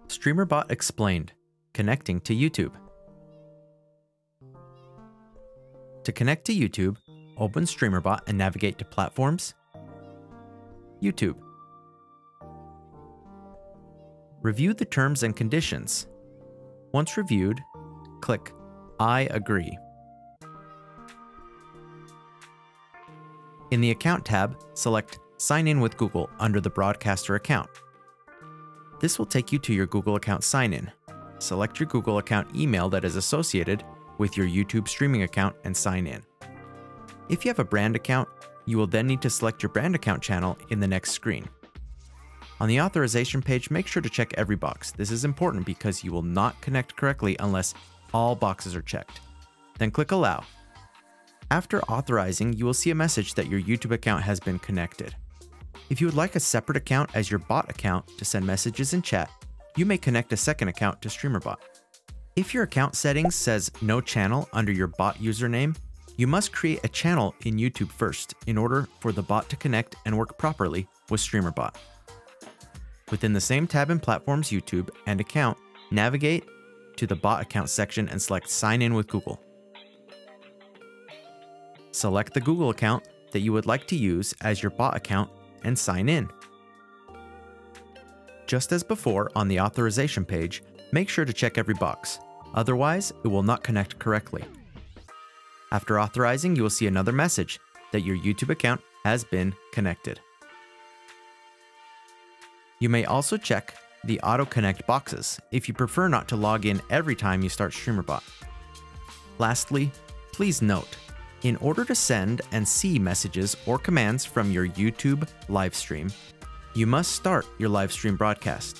StreamerBot Explained, Connecting to YouTube. To connect to YouTube, open StreamerBot and navigate to Platforms, YouTube. Review the terms and conditions. Once reviewed, click I agree. In the Account tab, select Sign in with Google under the broadcaster account. This will take you to your Google account sign-in. Select your Google account email that is associated with your YouTube streaming account and sign in. If you have a brand account, you will then need to select your brand account channel in the next screen. On the authorization page, make sure to check every box. This is important because you will not connect correctly unless all boxes are checked. Then click Allow. After authorizing, you will see a message that your YouTube account has been connected. If you would like a separate account as your bot account to send messages and chat, you may connect a second account to StreamerBot. If your account settings says no channel under your bot username, you must create a channel in YouTube first in order for the bot to connect and work properly with StreamerBot. Within the same tab in Platforms, YouTube, and Account, navigate to the Bot Account section and select Sign in with Google. Select the Google account that you would like to use as your bot account and sign in. Just as before on the authorization page, make sure to check every box, otherwise it will not connect correctly. After authorizing, you will see another message that your YouTube account has been connected. You may also check the Auto Connect boxes if you prefer not to log in every time you start StreamerBot. Lastly, please note, in order to send and see messages or commands from your YouTube live stream, you must start your live stream broadcast.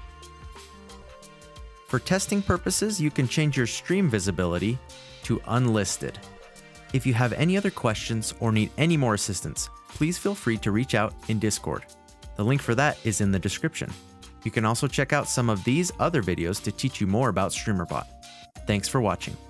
For testing purposes, you can change your stream visibility to unlisted. If you have any other questions or need any more assistance, please feel free to reach out in Discord. The link for that is in the description. You can also check out some of these other videos to teach you more about StreamerBot. Thanks for watching.